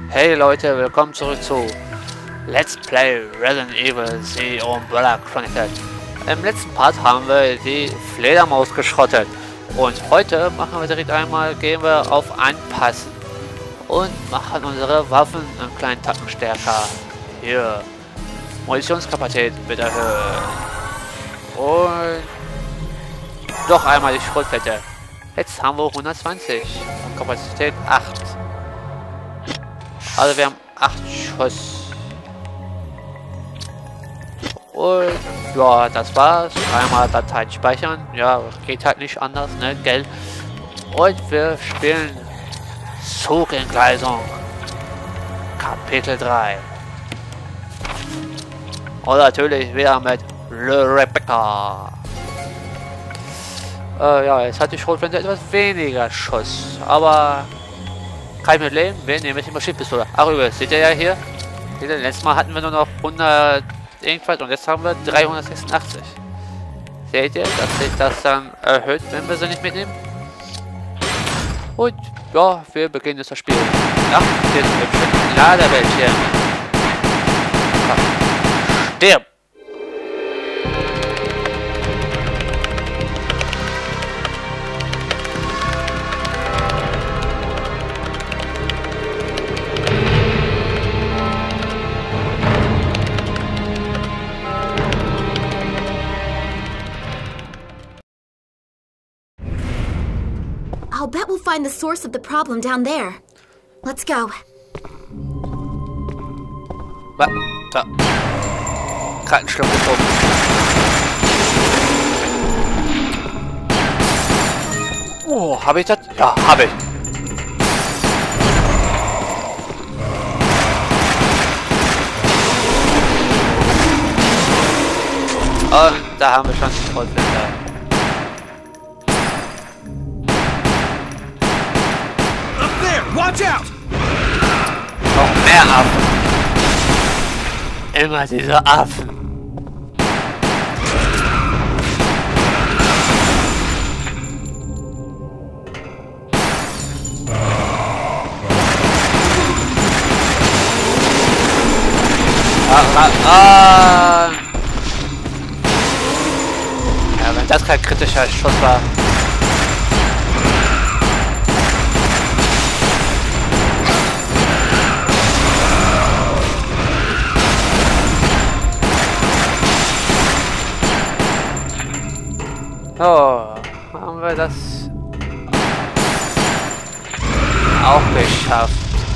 Hey Leute, willkommen zurück zu Let's Play Resident Evil The Umbrella Chronicles. Im letzten Part haben wir die Fledermaus geschrottet und heute machen wir direkt einmal, gehen wir auf Anpassen und machen unsere Waffen einen kleinen Tacken stärker. Hier, Munitionskapazität wird erhöht und noch einmal die Schrotflinte. Jetzt haben wir 120 und Kapazität 8. Also wir haben 8 Schuss. Und ja, das war's. Einmal Dateien speichern. Ja, geht halt nicht anders, ne, gell? Und wir spielen Zugentgleisung. Kapitel 3. Und natürlich wieder mit Rebecca. Ja, jetzt hat die Schrotflinte etwas weniger Schuss. Aber kein Problem, wir nehmen die Maschinenpistole. Ach übrigens, seht ihr ja hier? Letztes Mal hatten wir nur noch 100 irgendwas und jetzt haben wir 386. Seht ihr, dass sich das dann erhöht, wenn wir sie nicht mitnehmen? Und ja, wir beginnen jetzt das Spiel. Nach dem hübschen Ladebildschirm. Komm, stirb! I'll bet we'll find the source of the problem down there. Let's go. Da. Krankenschluck getrunken. Oh, habe ich das? Ja, habe ich. Und da haben wir schon die Schrotflinte. Watch out! Noch mehr Affen. Immer diese Affen. Ja, wenn das kein kritischer Schuss war. So, haben wir das auch geschafft.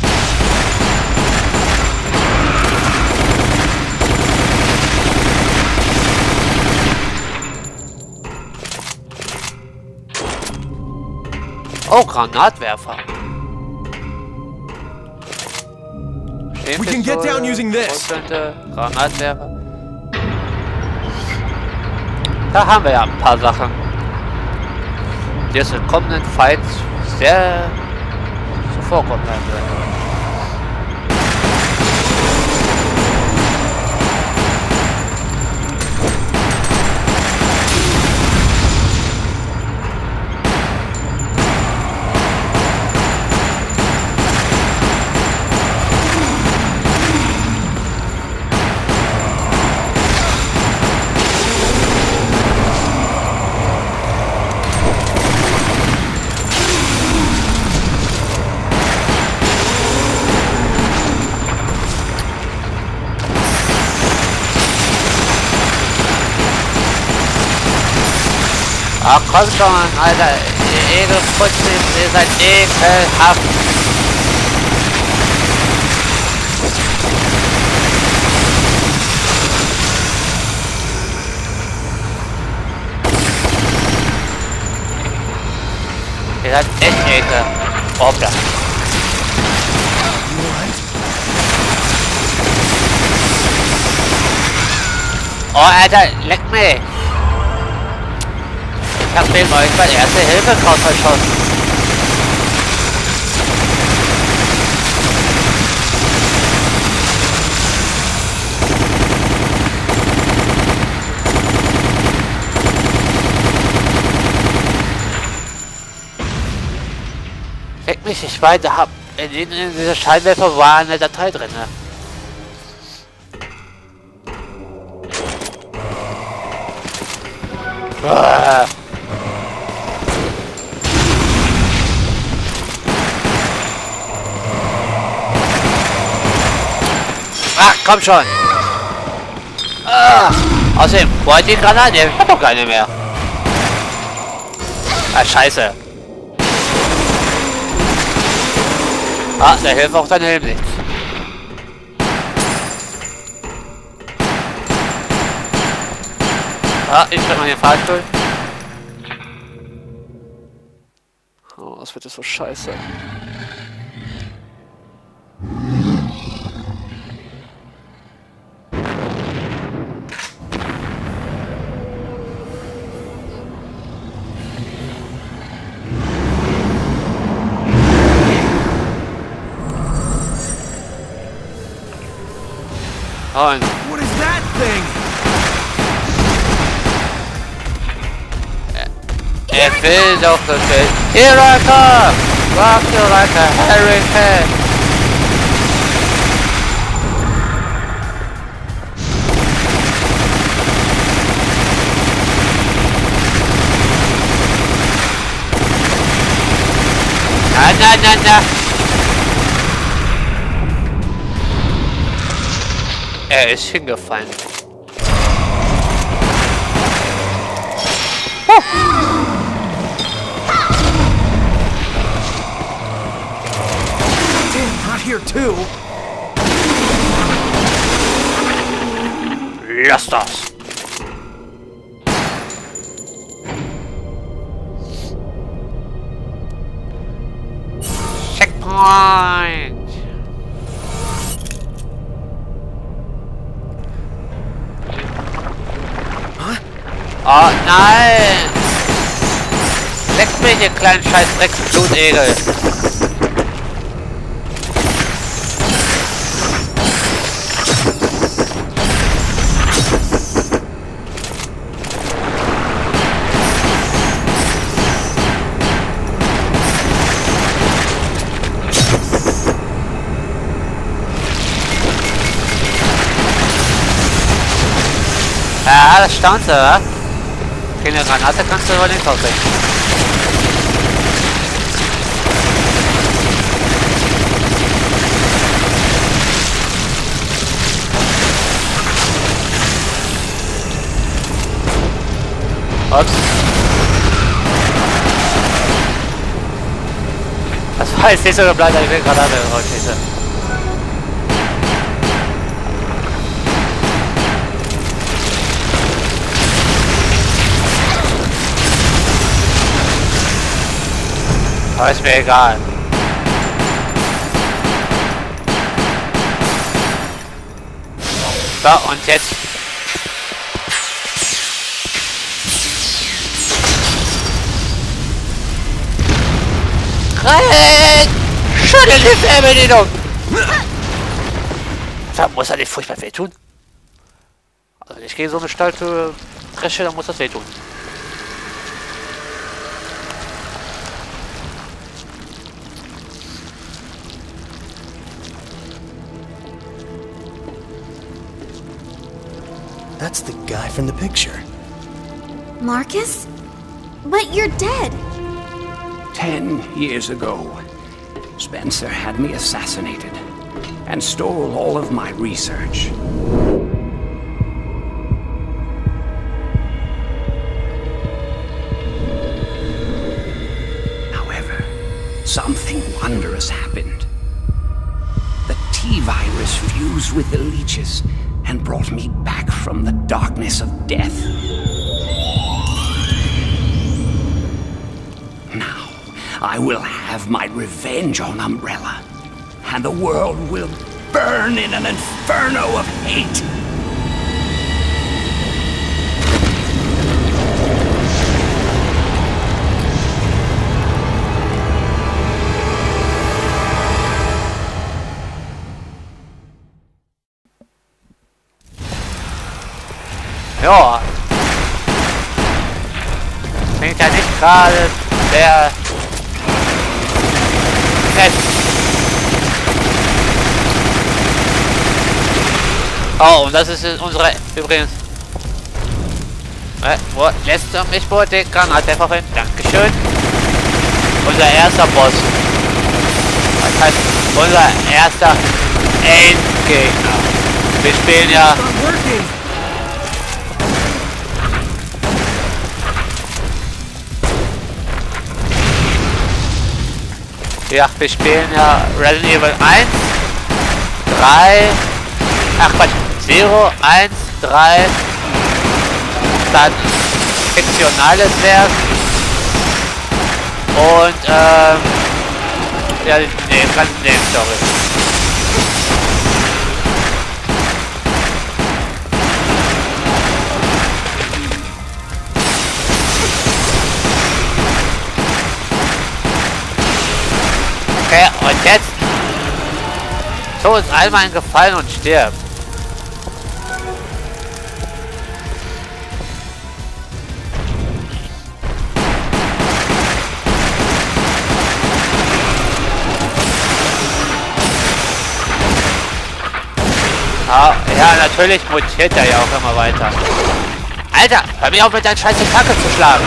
Oh, Granatwerfer. We can get down using this. Granatwerfer. Da haben wir ja ein paar Sachen, die es in kommenden Fights sehr zuvorkommen werden. Ach komm schon, Alter, ihr Edelputzen, ihr seid ekelhaft. Ihr seid echt ekelhaft. Hoppla. Oh, Alter, leck mich. Ich hab dem euch bei Erste Hilfe drauf verschossen. Leck mich nicht weiter, in dieser Scheinwerfer war eine Datei drin. Ne? Ah. Ah, komm schon! Ah. Außerdem, wo hat die Granate? Ich hab doch keine mehr. Ah, scheiße. Ah, da hilft auch dein Helm nicht. Ah, ich schreib mal den Fahrstuhl. Oh, das wird jetzt so scheiße. Und What is that thing? er will doch das Geld. Here I come! Rock you like a hurricane! Na. Er ist hingefallen. Damn, not here too. Lass das! Checkpoint! Oh nein! Leck mich, ihr kleinen scheiß Drecksblutegel! Ja, das staunst du, wa? Keine Granate kannst du aber nicht auswechseln. Ups. Das war jetzt nicht so geplant, dass ich mir Granate rausschieße. Aber ist mir egal. So, und jetzt. Renn! Schöne Liftbedienung! Da muss er nicht furchtbar wehtun. Also nicht gegen so eine Stahltür Dresche, dann muss das wehtun. That's the guy from the picture. Marcus? But you're dead. 10 years ago, Spencer had me assassinated and stole all of my research. However, something wondrous happened. The T-virus fused with the leeches and brought me back from the darkness of death. Now, I will have my revenge on Umbrella, and the world will burn in an inferno of hate. Ja. Klingt ja nicht gerade sehr fest. Oh, und das ist unsere, übrigens. Wo lässt du mich wohl den Granatwerfer hin? Dankeschön. Unser erster Boss. Das heißt, unser erster Endgegner. Wir spielen ja... Ja, wir spielen ja Resident Evil 1, 3, ach Quatsch, 0, 1, 3, dann fiktionales Werk und ja, nee, ganz Nebenstory. Okay, und jetzt tu uns einmal einen Gefallen und stirb. Ah, ja, natürlich mutiert er ja auch immer weiter. Alter, hör mir auf mit deinen scheiß Attacke zu schlagen.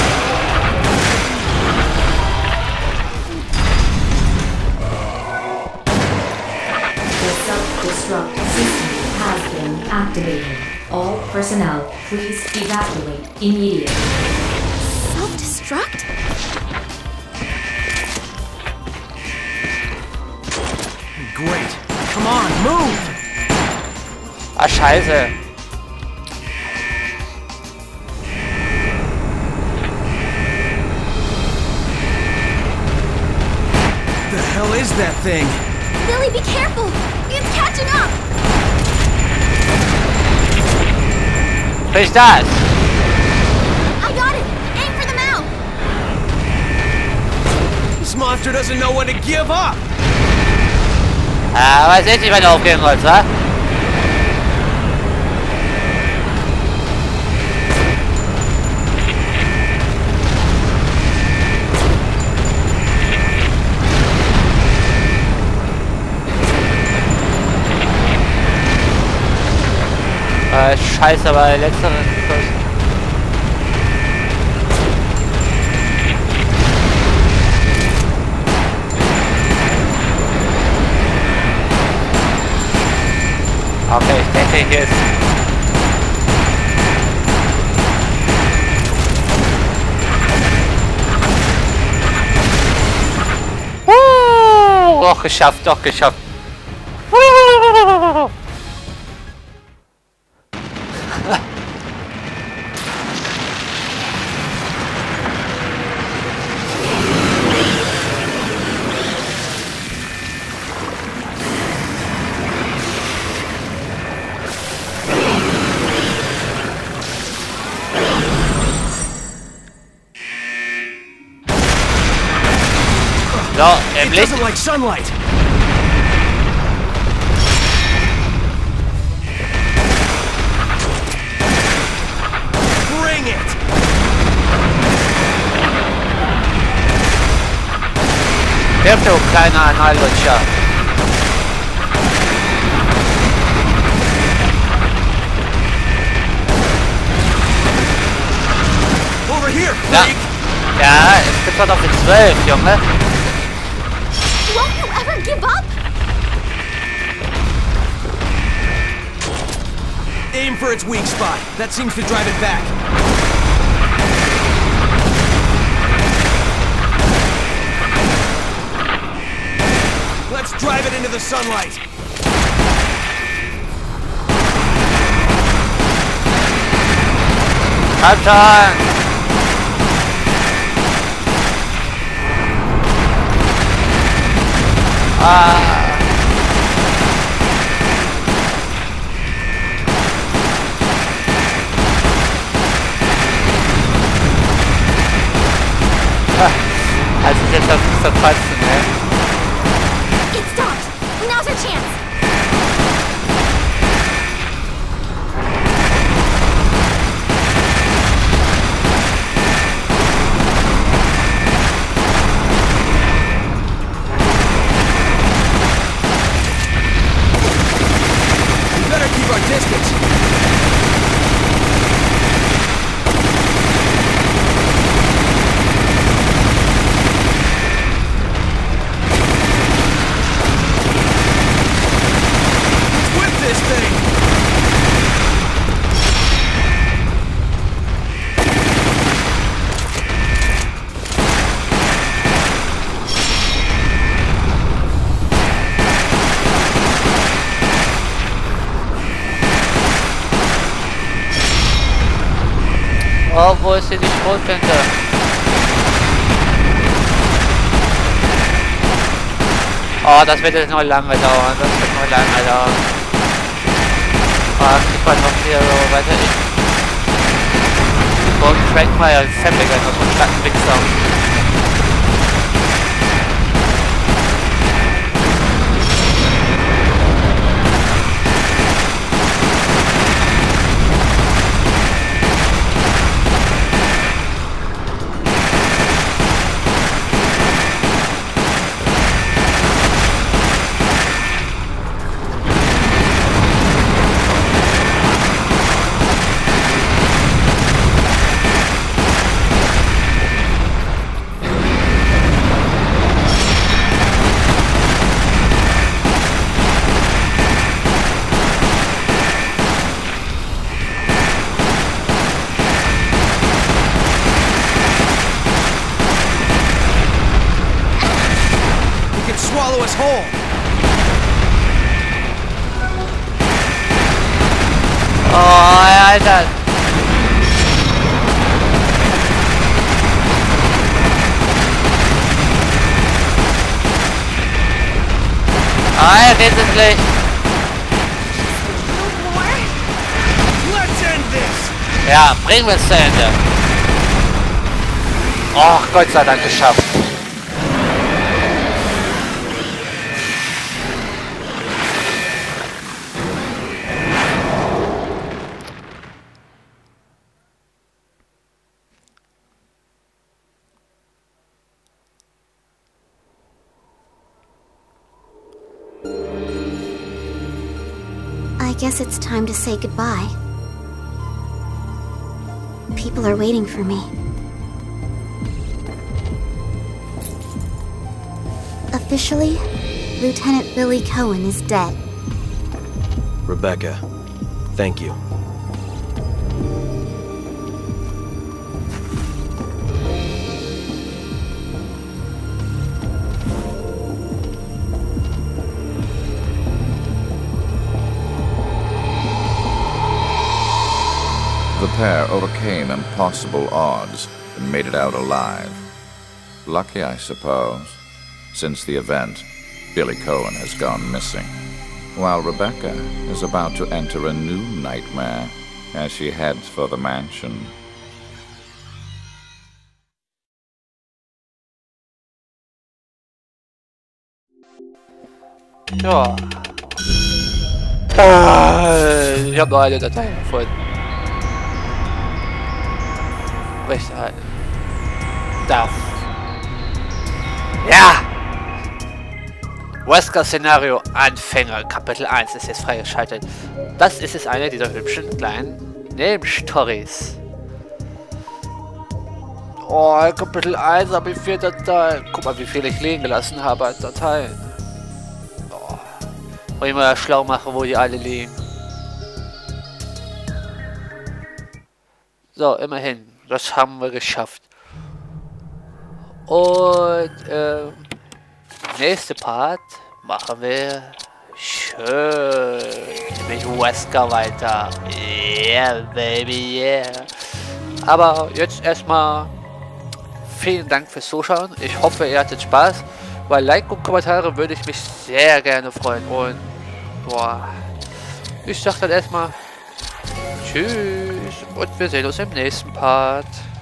Self-destruct system has been activated. All personnel, please evacuate immediately. Self-destruct? Great. Come on, move! Ah, scheiße. The hell is that thing? Billy, be careful! It's catching up! Sprich das! I got it! Aim for the mouth! This monster doesn't know when to give up! Ah, weiß ich nicht, wenn du aufgehen wolltest, wa? Scheiße, aber der letztere... Okay, ich denke, hier ist... Doch geschafft, doch geschafft. So, im It Licht. doesn't like sunlight. Bring it. Wirf du kleiner Anallutscher. Over here, Ja. freak. Ja, es gibt doch noch die 12, Junge. Won't you ever give up? Aim for its weak spot. That seems to drive it back. Let's drive it into the sunlight. Komm schon. Also jetzt auf zu kotzen, ne? It stopped! Now's our chance! We better keep our Oh, wo ist hier die Schrotflinte? Oh, das wird jetzt noch lange dauern. Das wird noch lange dauern. Oh, kriegt man noch hier so weiter in. Und Frank war ja ein Femmiger, noch so ein Schattenwichser. Swallow us whole. Oh, Alter. Ah, wesentlich. Let's end this. Ja, bringen wir es zu Ende. Oh, Gott sei Dank geschafft. I guess it's time to say goodbye. People are waiting for me. Officially, Lieutenant Billy Cohen is dead. Rebecca, thank you. The pair overcame impossible odds and made it out alive. Lucky, I suppose. Since the event, Billy Cohen has gone missing, while Rebecca is about to enter a new nightmare as she heads for the mansion. Ja. Ich habe noch eine Datei gefunden. Rechte halten. Da. Ja! Wesker-Szenario Anfänger. Kapitel 1 ist jetzt freigeschaltet. Das ist jetzt eine dieser hübschen kleinen Nebenstories. Oh, Kapitel 1 habe ich 4 Dateien. Guck mal, wie viel ich liegen gelassen habe als Dateien. Oh. Wollte ich mal schlau machen, wo die alle liegen. So, immerhin. Das haben wir geschafft. Und nächste Part machen wir schön mit Wesker weiter. Yeah, baby, yeah. Aber jetzt erstmal vielen Dank fürs Zuschauen. Ich hoffe, ihr hattet Spaß. Bei Like und Kommentare würde ich mich sehr gerne freuen. Und boah, ich sag dann erstmal tschüss und wir sehen uns im nächsten Part.